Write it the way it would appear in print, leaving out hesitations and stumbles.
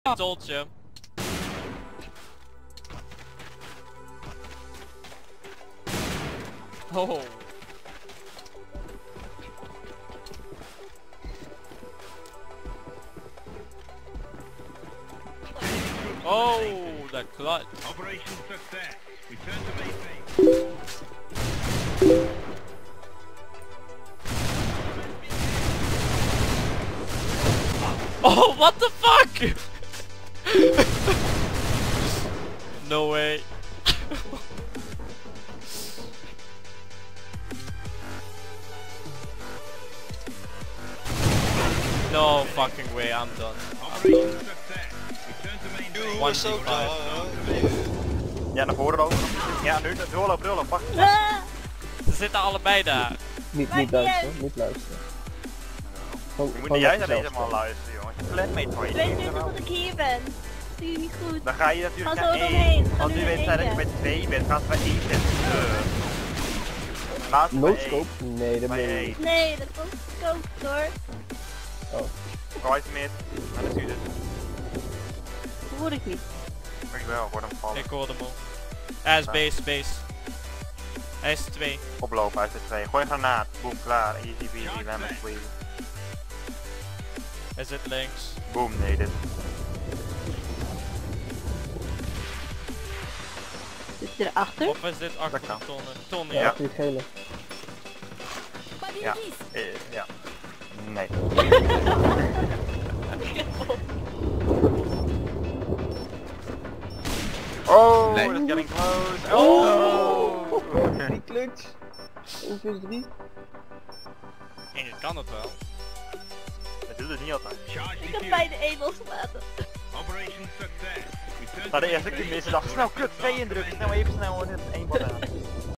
Toltje. Oh. Oh, that clutch. Operation success. Return to main base. Oh, what the fuck? No way. No fucking way, I'm done. Operation success. Return to main base. One so Ja, naar voren lopen. Ja, nu doorlopen, pak. Ze zitten allebei daar. Niet luisteren, niet luisteren. Je moet niet jij naar deze man luisteren, jongens. Flatmate voor je. Ik weet niet dat ik hier ben. Zie je niet goed. Dan ga je natuurlijk Ga naar zo 1. doorheen. Ga Als nu u weet naar dat je eentje. bij 2 bent, gaat het bij 1 zitten. Laatste bij 1. Noodscope? Nee, dat Bij ben je 1. niet. Nee, dat komt gekookt hoor. Oh. Right mid. En dan stuur dus. Dat hoor ik niet. Ik wel, word hem vallen. Ik hoorde hem al. Hij is base. Hij is 2. Oplopen uit de 2. Gooi een granaat. Boom, klaar. Easy peasy, lemon squeeze. Hij zit links. Boom, nee dit. Zit je erachter? Of is dit achter Dat kan. de tonnen? Tonnen, Ja, ja. achter die gele. Ja. Ja. Nee. Oh, Nee. that's getting close. Oh! Die clutch. 1 plus 3. En het kan het wel. Dat doet het niet altijd. Charge Ik heb defused. beide één losgelaten. Operation success. Return Maar to de eerste keer missen dacht snel kut 2 indrukken. Snel even snel en 1 bot aan.